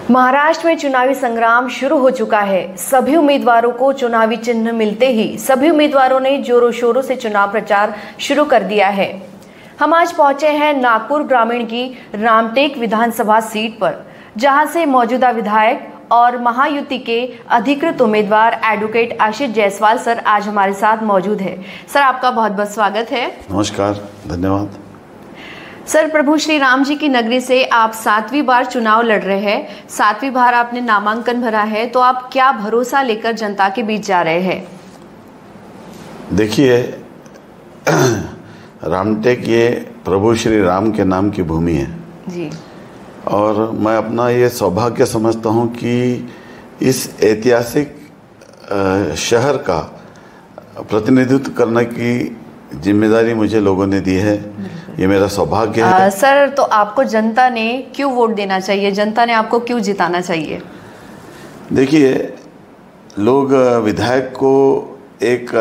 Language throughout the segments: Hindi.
महाराष्ट्र में चुनावी संग्राम शुरू हो चुका है। सभी उम्मीदवारों को चुनावी चिन्ह मिलते ही सभी उम्मीदवारों ने जोरों शोरों से चुनाव प्रचार शुरू कर दिया है। हम आज पहुंचे हैं नागपुर ग्रामीण की रामटेक विधानसभा सीट पर, जहां से मौजूदा विधायक और महायुति के अधिकृत उम्मीदवार एडवोकेट आशीष जायसवाल सर आज हमारे साथ मौजूद है। सर, आपका बहुत बहुत स्वागत है। नमस्कार, धन्यवाद। सर, प्रभु श्री राम जी की नगरी से आप 7वीं बार चुनाव लड़ रहे हैं। 7वीं बार आपने नामांकन भरा है, तो आप क्या भरोसा लेकर जनता के बीच जा रहे हैं? देखिए, रामटेक ये प्रभु श्री राम के नाम की भूमि है जी। और मैं अपना ये सौभाग्य समझता हूँ कि इस ऐतिहासिक शहर का प्रतिनिधित्व करने की जिम्मेदारी मुझे लोगों ने दी है। ये मेरा सौभाग्य है। सर, तो आपको जनता ने क्यों वोट देना चाहिए? जनता ने आपको क्यों जिताना चाहिए? देखिए, लोग विधायक को एक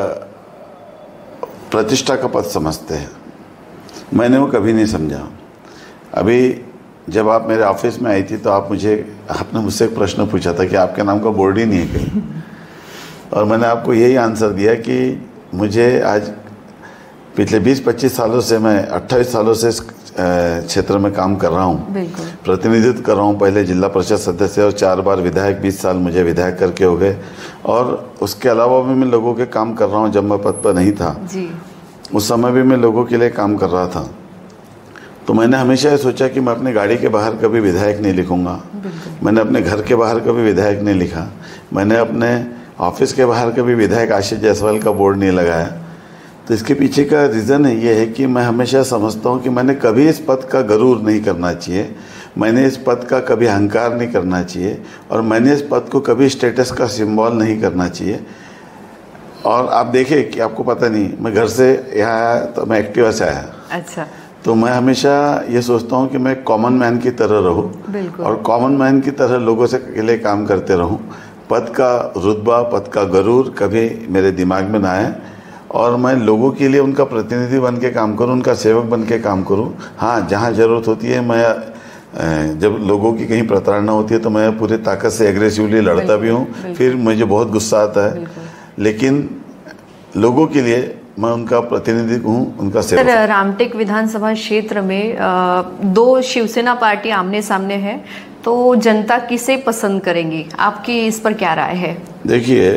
प्रतिष्ठा का पद समझते हैं। मैंने वो कभी नहीं समझा। अभी जब आप मेरे ऑफिस में आई थी तो आपने मुझसे एक प्रश्न पूछा था कि आपके नाम का बोर्ड ही नहीं है कहीं। और मैंने आपको यही आंसर दिया कि मुझे आज पिछले 20-25 सालों से, मैं 28 सालों से इस क्षेत्र में काम कर रहा हूँ, प्रतिनिधित्व कर रहा हूँ। पहले जिला परिषद सदस्य और 4 बार विधायक, 20 साल मुझे विधायक करके हो गए। और उसके अलावा भी मैं लोगों के काम कर रहा हूँ। जब मैं पद पर नहीं था जी, उस समय भी मैं लोगों के लिए काम कर रहा था। तो मैंने हमेशा ये सोचा कि मैं अपने गाड़ी के बाहर कभी विधायक नहीं लिखूंगा। मैंने अपने घर के बाहर कभी विधायक नहीं लिखा। मैंने अपने ऑफिस के बाहर कभी विधायक आशीष जायसवाल का बोर्ड नहीं लगाया। तो इसके पीछे का रीज़न ये है कि मैं हमेशा समझता हूँ कि मैंने कभी इस पद का गरूर नहीं करना चाहिए, मैंने इस पद का कभी अहंकार नहीं करना चाहिए, और मैंने इस पद को कभी स्टेटस का सिंबल नहीं करना चाहिए। और आप देखें कि आपको पता नहीं, मैं घर से यहाँ आया तो मैं एक्टिवा से आया। अच्छा। तो मैं हमेशा ये सोचता हूँ कि मैं कॉमन मैन की तरह रहूँ और कॉमन मैन की तरह लोगों से के लिए काम करते रहूँ। पद का रुतबा, पद का गरूर कभी मेरे दिमाग में ना आए, और मैं लोगों के लिए उनका प्रतिनिधि बन के काम करूं, उनका सेवक बन के काम करूं। हाँ, जहां ज़रूरत होती है, मैं जब लोगों की कहीं प्रताड़ना होती है तो मैं पूरी ताकत से एग्रेसिवली लड़ता भी हूं। फिर मुझे बहुत गुस्सा आता है, लेकिन लोगों के लिए मैं उनका प्रतिनिधि हूँ, उनका सेवक। सर, रामटेक विधानसभा क्षेत्र में 2 शिवसेना पार्टी आमने सामने है, तो जनता किसे पसंद करेंगी? आपकी इस पर क्या राय है? देखिए,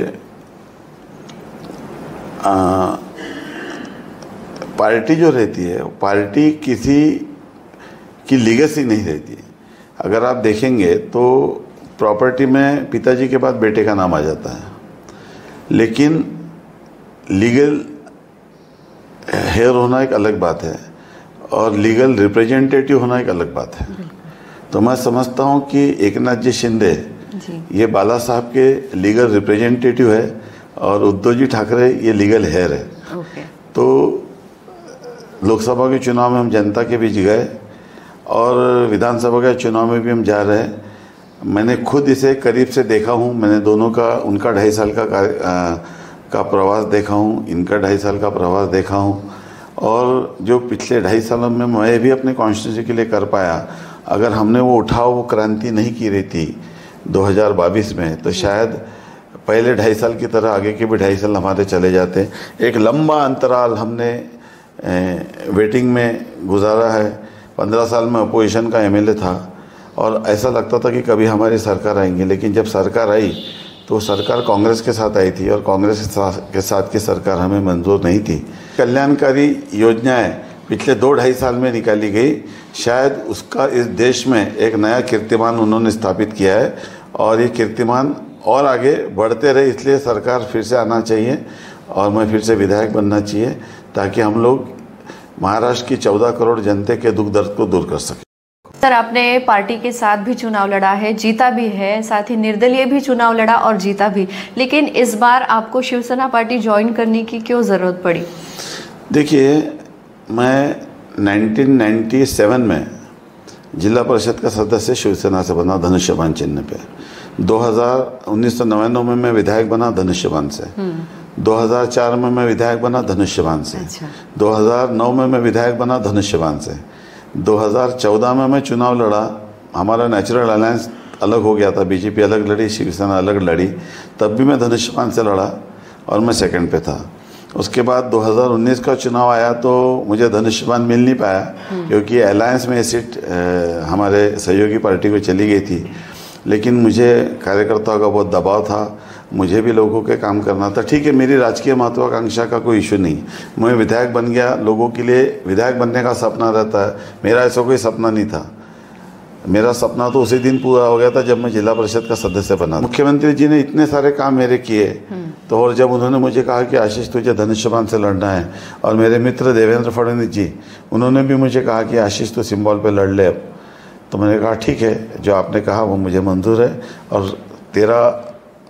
पार्टी जो रहती है, पार्टी किसी की लीगेसी नहीं रहती। अगर आप देखेंगे तो प्रॉपर्टी में पिताजी के बाद बेटे का नाम आ जाता है, लेकिन लीगल हेयर होना एक अलग बात है और लीगल रिप्रेजेंटेटिव होना एक अलग बात है। तो मैं समझता हूँ कि एकनाथ जी शिंदे ये बाला साहब के लीगल रिप्रेजेंटेटिव है और उद्धव जी ठाकरे ये लीगल हेयर है। तो लोकसभा के चुनाव में हम जनता के बीच गए और विधानसभा के चुनाव में भी हम जा रहे हैं। मैंने खुद इसे करीब से देखा हूँ। मैंने दोनों का, उनका 2.5 साल का प्रवास देखा हूँ, इनका 2.5 साल का प्रवास देखा हूँ। और जो पिछले 2.5 सालों में मैं भी अपने कॉन्स्टिट्यूंसी के लिए कर पाया, अगर हमने वो उठाव, वो क्रांति नहीं की रही थी 2022 में, तो शायद पहले 2.5 साल की तरह आगे के भी 2.5 साल हमारे चले जाते। एक लंबा अंतराल हमने वेटिंग में गुजारा है। 15 साल में अपोजिशन का एमएलए था और ऐसा लगता था कि कभी हमारी सरकार आएंगी, लेकिन जब सरकार आई तो सरकार कांग्रेस के साथ आई थी और कांग्रेस के साथ की सरकार हमें मंजूर नहीं थी। कल्याणकारी योजनाएं पिछले 2-2.5 साल में निकाली गई। शायद उसका इस देश में एक नया कीर्तिमान उन्होंने स्थापित किया है और ये कीर्तिमान और आगे बढ़ते रहे। इसलिए सरकार फिर से आना चाहिए और मैं फिर से विधायक बनना चाहिए, ताकि हम लोग महाराष्ट्र की 14 करोड़ जनता के दुख दर्द को दूर कर सकें। सर, आपने पार्टी के साथ भी चुनाव लड़ा है, जीता भी है, साथ ही निर्दलीय भी चुनाव लड़ा और जीता भी, लेकिन इस बार आपको शिवसेना पार्टी ज्वाइन करने की क्यों ज़रूरत पड़ी? देखिए, मैं 1997 में जिला परिषद का सदस्य शिवसेना से बना, धनुष्यबाण चिन्ह पे। 1999 में मैं विधायक बना धनुष्यबाण से। 2004 में मैं विधायक बना धनुष्यबाण से। 2009 में मैं विधायक बना धनुष्यबाण से। 2014 में मैं चुनाव लड़ा, हमारा नेचुरल अलायंस अलग हो गया था, बीजेपी अलग लड़ी, शिवसेना अलग लड़ी, तब भी मैं धनुष्यबाण से लड़ा और मैं सेकंड पे था। उसके बाद 2019 का चुनाव आया तो मुझे धनुष्यबाण मिल नहीं पाया, क्योंकि अलायंस में सीट हमारे सहयोगी पार्टी को चली गई थी। लेकिन मुझे कार्यकर्ताओं का बहुत दबाव था, मुझे भी लोगों के काम करना था। ठीक है, मेरी राजकीय महत्वाकांक्षा का कोई इशू नहीं, मैं विधायक बन गया, लोगों के लिए विधायक बनने का सपना रहता है। मेरा ऐसा कोई सपना नहीं था, मेरा सपना तो उसी दिन पूरा हो गया था जब मैं जिला परिषद का सदस्य बना। मुख्यमंत्री जी ने इतने सारे काम मेरे किए, तो और जब उन्होंने मुझे कहा कि आशीष तुझे धनुष्यबाण से लड़ना है, और मेरे मित्र देवेंद्र फडणवीस जी उन्होंने भी मुझे कहा कि आशीष तो सिंबल पे लड़ ले अब, तो मैंने कहा ठीक है, जो आपने कहा वो मुझे मंजूर है। और 13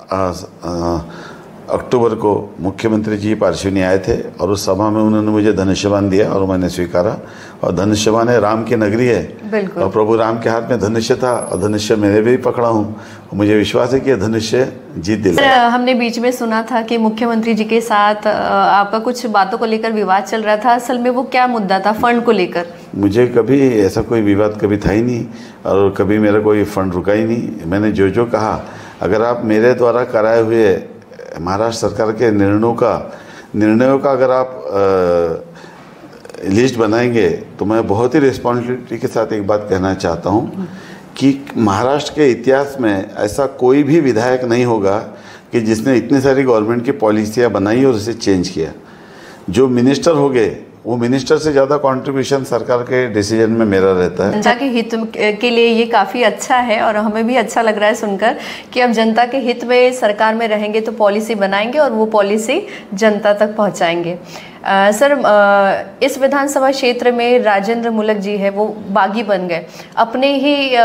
अक्टूबर को मुख्यमंत्री जी पार्श्वनी आए थे और उस सभा में उन्होंने मुझे धनुष्यबाण दिया और मैंने स्वीकारा। और धनुष्यबाण है, राम की नगरी है, और प्रभु राम के हाथ में धनुष्य था और धनुष्य मैंने भी पकड़ा हूँ। मुझे विश्वास है कि धनुष्य जीत दिलाएगा। हमने बीच में सुना था कि मुख्यमंत्री जी के साथ आपका कुछ बातों को लेकर विवाद चल रहा था, असल में वो क्या मुद्दा था? फंड को लेकर? मुझे कभी ऐसा कोई विवाद कभी था ही नहीं, और कभी मेरा कोई फंड रुका ही नहीं। मैंने जो कहा, अगर आप मेरे द्वारा कराए हुए महाराष्ट्र सरकार के निर्णयों का अगर आप लिस्ट बनाएंगे, तो मैं बहुत ही रिस्पॉन्सिबिलिटी के साथ एक बात कहना चाहता हूँ कि महाराष्ट्र के इतिहास में ऐसा कोई भी विधायक नहीं होगा कि जिसने इतनी सारी गवर्नमेंट की पॉलिसियाँ बनाई और उसे चेंज किया। जो मिनिस्टर हो गए, वो मिनिस्टर से ज़्यादा कंट्रीब्यूशन सरकार के डिसीजन में मेरा रहता है। जनता के हित के लिए ये काफ़ी अच्छा है, और हमें भी अच्छा लग रहा है सुनकर कि अब जनता के हित में सरकार में रहेंगे तो पॉलिसी बनाएंगे और वो पॉलिसी जनता तक पहुंचाएंगे। सर, इस विधानसभा क्षेत्र में राजेंद्र मूलक जी है, वो बागी बन गए, अपने ही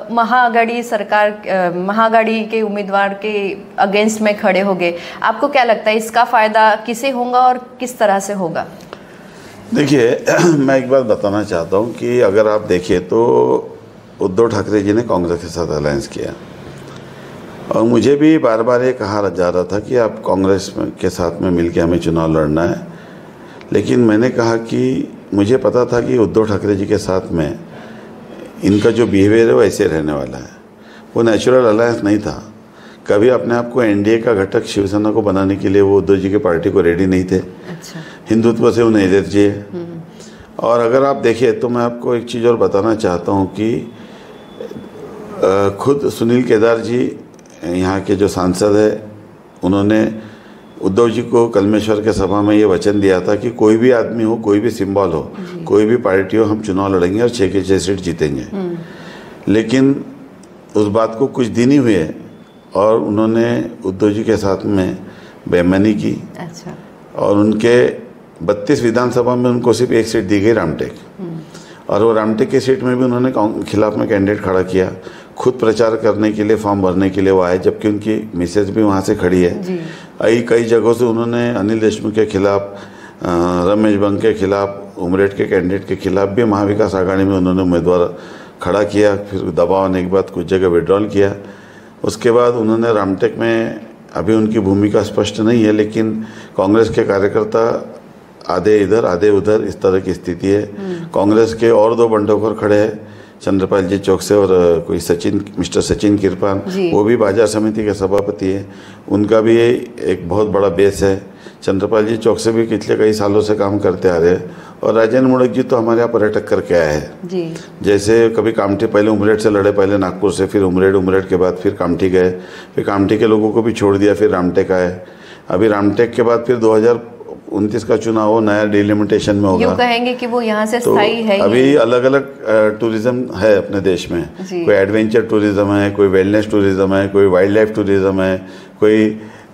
महाआघाड़ी के उम्मीदवार के अगेंस्ट में खड़े हो गए। आपको क्या लगता है इसका फ़ायदा किसे होगा और किस तरह से होगा? देखिए, मैं एक बात बताना चाहता हूँ कि अगर आप देखिए तो उद्धव ठाकरे जी ने कांग्रेस के साथ अलायंस किया, और मुझे भी बार बार ये कहा जा रहा था कि आप कांग्रेस के साथ में मिलकर हमें चुनाव लड़ना है। लेकिन मैंने कहा कि मुझे पता था कि उद्धव ठाकरे जी के साथ में इनका जो बिहेवियर है वो ऐसे रहने वाला है, वो नेचुरल अलायंस नहीं था। कभी अपने आप को एनडीए का घटक शिवसेना को बनाने के लिए वो उद्धव जी के पार्टी को रेडी नहीं थे। अच्छा। हिंदुत्व से उन्हें एलर्जी है। और अगर आप देखिए तो मैं आपको एक चीज़ और बताना चाहता हूँ कि खुद सुनील केदार जी, यहाँ के जो सांसद है, उन्होंने उद्धव जी को कलमेश्वर के सभा में ये वचन दिया था कि कोई भी आदमी हो, कोई भी सिंबल हो, कोई भी पार्टी हो, हम चुनाव लड़ेंगे और 6 के 6 सीट जीतेंगे। लेकिन उस बात को कुछ दिन ही हुए और उन्होंने उद्धव जी के साथ में बेईमानी की। अच्छा। और उनके 32 विधानसभा में उनको सिर्फ 1 सीट दी गई, रामटेक, और वो रामटेक की सीट में भी उन्होंने खिलाफ में कैंडिडेट खड़ा किया। खुद प्रचार करने के लिए, फॉर्म भरने के लिए वो आए, जबकि उनकी मिसेज भी वहाँ से खड़ी है। कई जगहों से उन्होंने अनिल देशमुख के खिलाफ, रमेश बंग के खिलाफ, उमरेड के कैंडिडेट के खिलाफ भी महाविकास आघाड़ी में उन्होंने उम्मीदवार खड़ा किया। फिर दबाव आने के बाद कुछ जगह विड्रॉल किया। उसके बाद उन्होंने रामटेक में, अभी उनकी भूमिका स्पष्ट नहीं है, लेकिन कांग्रेस के कार्यकर्ता आधे इधर आधे उधर, इस तरह की स्थिति है। कांग्रेस के और 2 बंडखोर खड़े हैं, चंद्रपाल जी चौक से और कोई मिस्टर सचिन किरपान, वो भी बाजार समिति के सभापति है। उनका भी एक बहुत बड़ा बेस है। चंद्रपाल जी चौक से भी पिछले कई सालों से काम करते आ रहे हैं। और राजेंद्र मूलक जी तो हमारे यहाँ पर्यटक करके आए हैं। जैसे कभी कामठी, पहले उमरेड से लड़े, पहले नागपुर से, फिर उमरेड के बाद फिर कामठी गए, फिर कामठी के लोगों को भी छोड़ दिया, फिर रामटेक आए। अभी रामटेक के बाद फिर 2029 का चुनाव हो, नया डिलिमिटेशन में होगा। यूँ कहेंगे कि वो यहाँ से स्थायी है। अभी अलग अलग टूरिज्म है अपने देश में, कोई एडवेंचर टूरिज्म है, कोई वेलनेस टूरिज्म है, कोई वाइल्ड लाइफ टूरिज्म है, कोई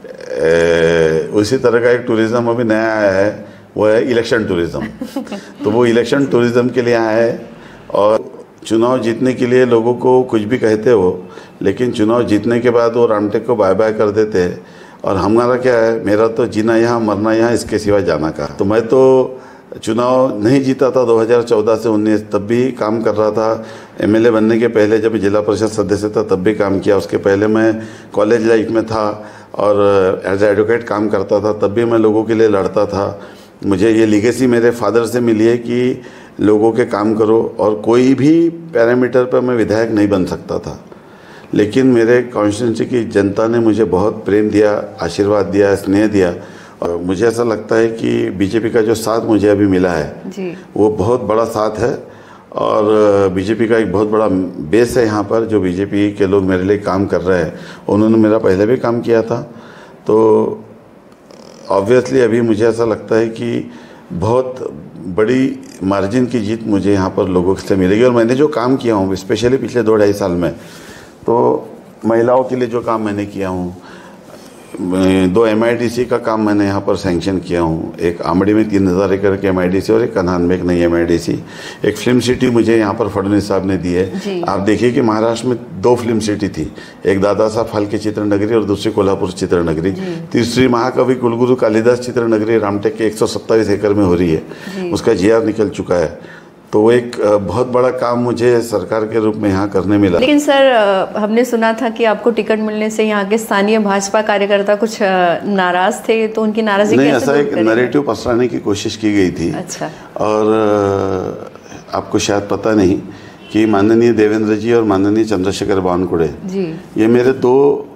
उसी तरह का एक टूरिज्म अभी नया आया है, वो है इलेक्शन टूरिज्म। तो वो इलेक्शन टूरिज्म के लिए आया है। और चुनाव जीतने के लिए लोगों को कुछ भी कहते हो, लेकिन चुनाव जीतने के बाद वो रामटेक को बाय बाय कर देते हैं। और हमारा क्या है, मेरा तो जीना यहाँ मरना यहाँ, इसके सिवा जाना का। तो मैं तो चुनाव नहीं जीता था 2014 से 19, तब भी काम कर रहा था। एमएलए बनने के पहले जब जिला परिषद सदस्य था तब भी काम किया। उसके पहले मैं कॉलेज लाइफ में था और एज एडवोकेट काम करता था, तब भी मैं लोगों के लिए लड़ता था। मुझे ये लीगेसी मेरे फादर से मिली है कि लोगों के काम करो, और कोई भी पैरामीटर पर मैं विधायक नहीं बन सकता था, लेकिन मेरे कॉन्स्टिट्यूंसी की जनता ने मुझे बहुत प्रेम दिया, आशीर्वाद दिया, स्नेह दिया। और मुझे ऐसा लगता है कि बीजेपी का जो साथ मुझे अभी मिला है जी, वो बहुत बड़ा साथ है। और बीजेपी का एक बहुत बड़ा बेस है यहाँ पर, जो बीजेपी के लोग मेरे लिए काम कर रहे हैं। उन्होंने मेरा पहले भी काम किया था, तो ऑब्वियसली अभी मुझे ऐसा लगता है कि बहुत बड़ी मार्जिन की जीत मुझे यहाँ पर लोगों से मिलेगी। और मैंने जो काम किया हूँ स्पेशली पिछले 2-2.5 साल में, तो महिलाओं के लिए जो काम मैंने किया हूँ, 2 MIDC का काम मैंने यहाँ पर सैंक्शन किया हूँ। एक आमड़ी में 3000 एकड़ के MIDC और एक कन्हान में एक नई MIDC। एक फिल्म सिटी मुझे यहाँ पर फडणवीस साहब ने दी है। आप देखिए कि महाराष्ट्र में 2 फिल्म सिटी थी, एक दादा साहब फाल्के चित्रनगरी और दूसरी कोल्हापुर चित्रनगरी। तीसरी महाकवि कुलगुरु कालिदास चित्रनगरी रामटेक के 127 एकड़ में हो रही है, उसका GR निकल चुका है। तो वो एक बहुत बड़ा काम मुझे सरकार के रूप में यहाँ करने मिला। लेकिन सर, हमने सुना था कि आपको टिकट मिलने से यहाँ के स्थानीय भाजपा कार्यकर्ता कुछ नाराज थे, तो उनकी नाराजगी नहीं, कैसे ऐसा दूर एक करेंगे? नैरेटिव पसराने की कोशिश की गई थी। अच्छा। और आपको शायद पता नहीं कि माननीय देवेंद्र जी और माननीय चंद्रशेखर बावनकुळे जी, ये मेरे 2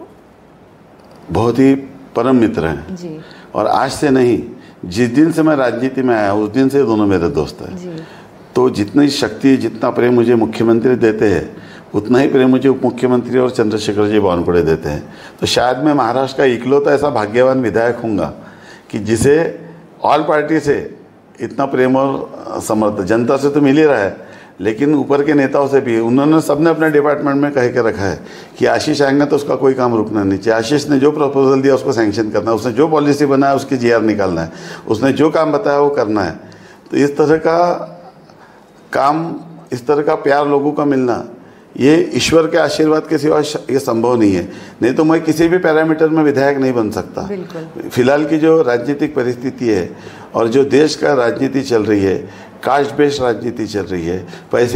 बहुत ही परम मित्र हैं जी, और आज से नहीं, जिस दिन से मैं राजनीति में आया उस दिन से ये दोनों मेरे दोस्त हैं। जी, तो जितनी शक्ति, जितना प्रेम मुझे मुख्यमंत्री देते हैं, उतना ही प्रेम मुझे उप मुख्यमंत्री और चंद्रशेखर जी बावनकुळे देते हैं। तो शायद मैं महाराष्ट्र का इकलौता ऐसा भाग्यवान विधायक हूँगा कि जिसे ऑल पार्टी से इतना प्रेम और समर्थन, जनता से तो मिल ही रहा है, लेकिन ऊपर के नेताओं से भी, उन्होंने सबने अपने डिपार्टमेंट में कह के रखा है कि आशीष आएंगे तो उसका कोई काम रुकना नहीं चाहिए। आशीष ने जो प्रपोजल दिया उसको सैंक्शन करना है, उसने जो पॉलिसी बनाया उसकी GR निकालना है, उसने जो काम बताया वो करना है। तो इस तरह का काम, इस तरह का प्यार लोगों का मिलना, ये ईश्वर के आशीर्वाद के सिवा ये संभव नहीं है। नहीं तो मैं किसी भी पैरामीटर में विधायक नहीं बन सकता। फिलहाल की जो राजनीतिक परिस्थिति है और जो देश का राजनीति चल रही है, कास्ट बेस्ड राजनीति चल रही है, पैसे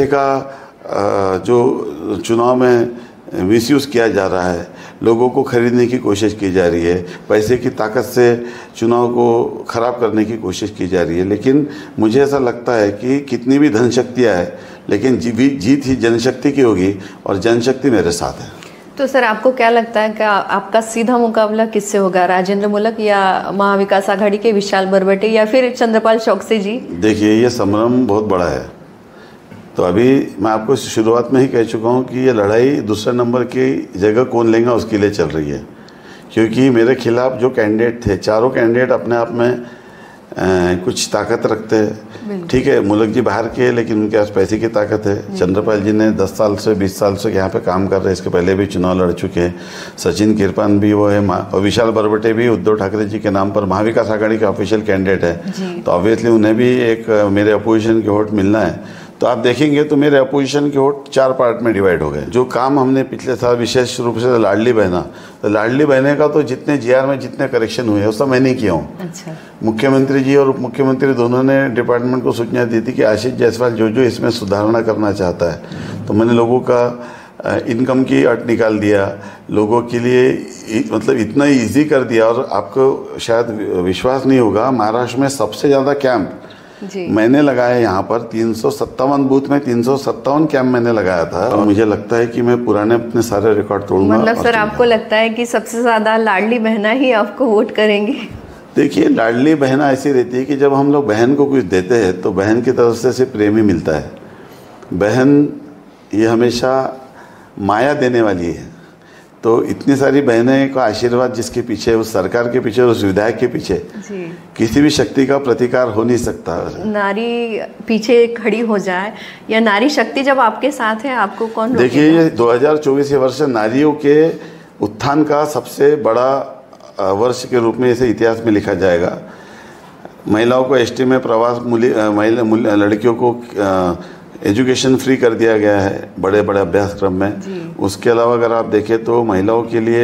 का जो चुनाव में मिसयूज़ किया जा रहा है, लोगों को खरीदने की कोशिश की जा रही है, पैसे की ताकत से चुनाव को ख़राब करने की कोशिश की जा रही है। लेकिन मुझे ऐसा लगता है कि कितनी भी धन शक्तियाँ है, लेकिन जीत ही जनशक्ति की होगी और जनशक्ति मेरे साथ है। तो सर, आपको क्या लगता है कि आपका सीधा मुकाबला किससे होगा? राजेंद्र मूलक या महाविकास आघाड़ी के विशाल बरबटे या फिर चंद्रपाल चौकसी जी? देखिए, ये संग्राम बहुत बड़ा है। तो अभी मैं आपको शुरुआत में ही कह चुका हूँ कि ये लड़ाई दूसरे नंबर की जगह कौन लेगा उसके लिए चल रही है। क्योंकि मेरे खिलाफ जो कैंडिडेट थे, चारों कैंडिडेट अपने आप में कुछ ताकत रखते हैं। ठीक है, मुलक जी बाहर के, लेकिन उनके पास पैसे की ताकत है। चंद्रपाल जी ने 10 साल से 20 साल से यहाँ पे काम कर रहे हैं, इसके पहले भी चुनाव लड़ चुके हैं। सचिन किरपान भी वो है, और विशाल बरबटे भी उद्धव ठाकरे जी के नाम पर महाविकास आघाड़ी के ऑफिशियल कैंडिडेट है। तो ऑब्वियसली उन्हें भी एक मेरे अपोजिशन के वोट मिलना है। तो आप देखेंगे तो मेरे अपोजिशन के वोट 4 पार्ट में डिवाइड हो गए। जो काम हमने पिछले साल विशेष रूप से लाडली बहना, तो लाडली बहने का तो जितने GR में जितने करेक्शन हुए वो सब मैंने किया हूँ। अच्छा। मुख्यमंत्री जी और उप मुख्यमंत्री दोनों ने डिपार्टमेंट को सूचना दी थी कि आशीष जायसवाल जो इसमें सुधारना करना चाहता है। तो मैंने लोगों का इनकम की अट निकाल दिया, लोगों के लिए मतलब इतना ईजी कर दिया। और आपको शायद विश्वास नहीं होगा, महाराष्ट्र में सबसे ज़्यादा कैंप मैंने लगाया यहाँ पर 357 बूथ में 357 कैंप मैंने लगाया था। और मुझे लगता है कि मैं पुराने अपने सारे रिकॉर्ड तोड़ूंगा। मतलब सर, आपको लगता है कि सबसे ज़्यादा लाडली बहना ही आपको वोट करेंगे? देखिए, लाडली बहना ऐसी रहती है कि जब हम लोग बहन को कुछ देते हैं तो बहन की तरफ से सिर्फ प्रेम ही मिलता है। बहन ये हमेशा माया देने वाली है। तो इतनी सारी बहनें का आशीर्वाद जिसके पीछे, उस सरकार के पीछे, उस विधायक के पीछे किसी भी शक्ति का प्रतिकार हो नहीं सकता। नारी पीछे खड़ी हो जाए या नारी शक्ति जब आपके साथ है, आपको कौन रोकेगा? देखिए, ये 2024 वर्ष नारियों के उत्थान का सबसे बड़ा वर्ष के रूप में इसे इतिहास में लिखा जाएगा। महिलाओं को ST में प्रवास, लड़कियों को एजुकेशन फ्री कर दिया गया है बड़े बड़े अभ्यासक्रम में। उसके अलावा अगर आप देखें तो महिलाओं के लिए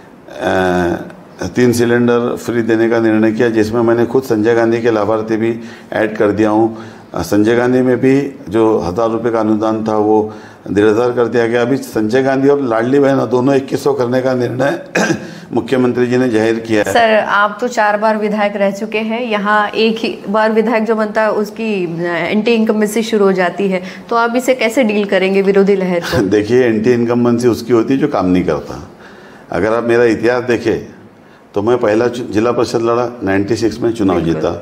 3 सिलेंडर फ्री देने का निर्णय किया, जिसमें मैंने खुद संजय गांधी के लाभार्थी भी ऐड कर दिया हूँ। संजय गांधी में भी जो 1000 रुपये का अनुदान था वो 1500 कर दिया गया। अभी संजय गांधी और लाडली बहन दोनों 2100 करने का निर्णय मुख्यमंत्री जी ने जाहिर किया है। सर, आप तो 4 बार विधायक रह चुके हैं, यहाँ एक ही बार विधायक जो बनता है उसकी एंटी इनकम्बेंसी शुरू हो जाती है, तो आप इसे कैसे डील करेंगे विरोधी लहर को? देखिए, एंटी इनकम्बेंसी उसकी होती है जो काम नहीं करता। अगर आप मेरा इतिहास देखें तो मैं पहला जिला परिषद लड़ा, 96 में चुनाव जीता।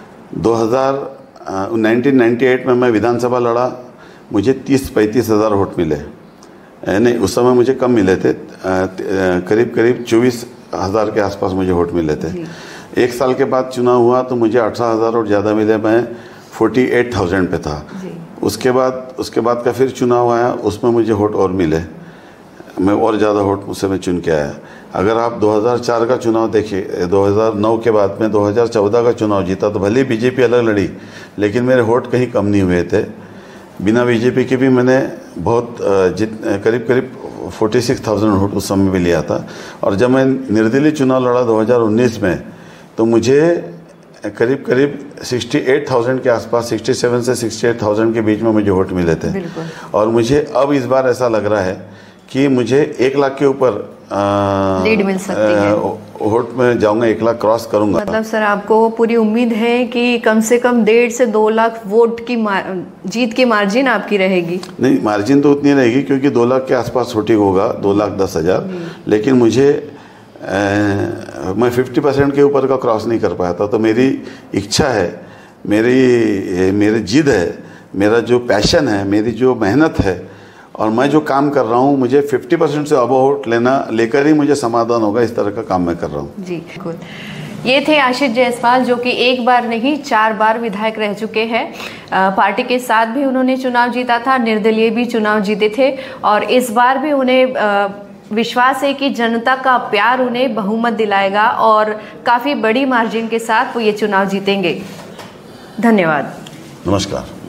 1998 में मैं विधानसभा लड़ा, मुझे 30-35 हज़ार वोट मिले। नहीं, उस समय मुझे कम मिले थे, करीब 24,000 के आसपास मुझे वोट मिले थे। एक साल के बाद चुनाव हुआ तो मुझे 18,000 वोट ज़्यादा मिले, मैं 48,000 पे था। उसके बाद का फिर चुनाव आया, उसमें मुझे वोट और मिले, मैं और ज़्यादा वोट उससे मैं चुन के आया। अगर आप 2004 का चुनाव देखिए, 2009 के बाद में 2014 का चुनाव जीता, तो भले बीजेपी अलग लड़ी लेकिन मेरे वोट कहीं कम नहीं हुए थे। बिना बीजेपी के भी मैंने बहुत करीब 46,000 वोट उस समय भी लिया था। और जब मैं निर्दलीय चुनाव लड़ा 2019 में, तो मुझे करीब 68,000 के आसपास, 67 से 68,000 के बीच में मुझे वोट मिले थे। और मुझे अब इस बार ऐसा लग रहा है कि मुझे 1 लाख के ऊपर लीड मिल सकती है, वोट में जाऊंगा, 1 लाख क्रॉस करूंगा। मतलब सर, आपको पूरी उम्मीद है कि कम से कम 1.5 से 2 लाख वोट की जीत की मार्जिन आपकी रहेगी? नहीं, मार्जिन तो उतनी रहेगी क्योंकि 2 लाख के आसपास वोटिंग होगा, 2,10,000। लेकिन मुझे मैं 50% के ऊपर का क्रॉस नहीं कर पाया था। तो मेरी इच्छा है, मेरी जिद है, मेरा जो पैशन है, मेरी जो मेहनत है और मैं जो काम कर रहा हूँ, मुझे 50% से अबव वोट लेकर ही मुझे समाधान होगा। इस तरह का काम मैं कर रहा हूँ। जी बिल्कुल। ये थे आशीष जायसवाल, जो कि 1 बार नहीं 4 बार विधायक रह चुके हैं। पार्टी के साथ भी उन्होंने चुनाव जीता था, निर्दलीय भी चुनाव जीते थे और इस बार भी उन्हें विश्वास है कि जनता का प्यार उन्हें बहुमत दिलाएगा और काफ़ी बड़ी मार्जिन के साथ वो ये चुनाव जीतेंगे। धन्यवाद। नमस्कार।